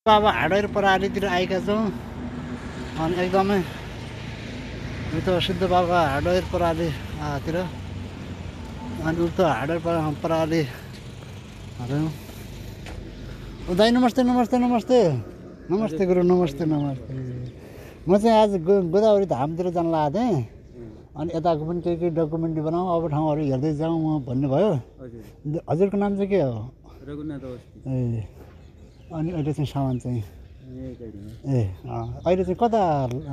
अब हार्डवेयर प्रणालीतिर आएका छौँ अनि एकदमै यो त सिद्ध बाबा हार्डवेयर प्रणालीतिर अनि उक्त हार्डवेयर प्रणालीहरू दाइ नमस्ते नमस्ते नमस्ते नमस्ते गुरु नमस्ते नमस्ते। म चाहिँ आज गोदावरी धामतिर जान लागेको थिएँ अनि यताको पनि के डकुमेन्ट बनाऊ अब ठाउँहरू हेर्दै जाउँ भन्नुभयो। हजुरको नाम चाहिँ के हो? रघुनाथ अवस्थी। ए अनि अहिले चाहिँ सामान चाहिँ ए अहिले चाहिँ कता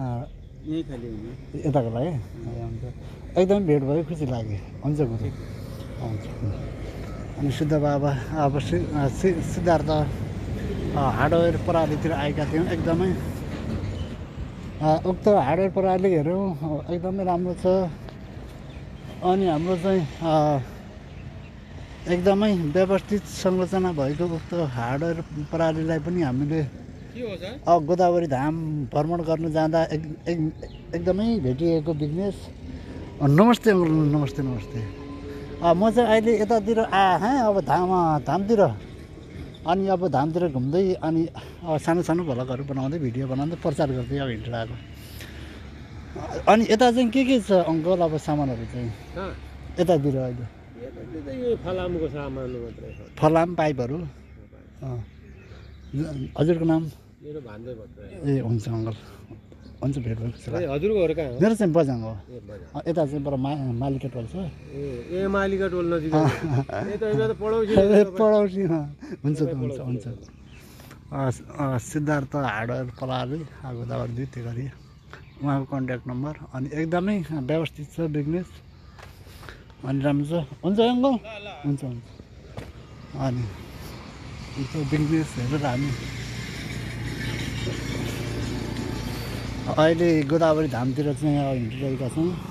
यताको लागि हुन्छ एकदम भेट भयो खुसी लाग्यो। हुन्छ गुरु हुन्छ। अनि सिद्ध बाबा अब सिद्धार्थ हार्डवेयर प्रणालीतिर आएका थियौँ। एकदमै उक्त हार्डवेयर प्रणालीहरू एकदमै राम्रो छ अनि हाम्रो चाहिँ एकदमै व्यवस्थित संरचना भएको उक्त हार्डवेयर प्रणालीलाई पनि हामीले गोदावरी धाम भ्रमण गर्न जाँदा एकदमै भेटिएको बिजनेस। नमस्ते अङ्कल नमस्ते नमस्ते। म चाहिँ अहिले यतातिर आएँ अब धामतिर अनि अब धामतिर घुम्दै अनि सानो सानो भ्लगहरू बनाउँदै भिडियो बनाउँदै प्रचार गर्दै अब हिँडेर आएको। अनि यता चाहिँ के छ अङ्कल अब सामानहरू चाहिँ यतातिर अहिले? फलामको सामान मात्रै छ। फलाम पाइपहरू। हजुरको नाम? मेरो भान्जो भट्टराई। ए हुन्छ अङ्कल हुन्छ भेट भएको छ। हजुरको घर कहाँ हो? मेरो चाहिँ बजाङ हो। यता चाहिँ पर मालिका टोल छ। ए मालिका टोल नजिक। पढाउँछु हुन्छ हुन्छ हुन्छ। सिद्धार्थ हार्डवेयर प्रणाली गोदावरी दुई त्यो गरी उहाँको कन्ट्याक्ट नम्बर अनि एकदमै व्यवस्थित छ बिजनेस अनि राम्रो छ। हुन्छ अङ्कल हुन्छ हुन्छ। अनि बिजनेस हेरेर हामी अहिले गोदावरी धामतिर चाहिँ हिँडिरहेका छौँ।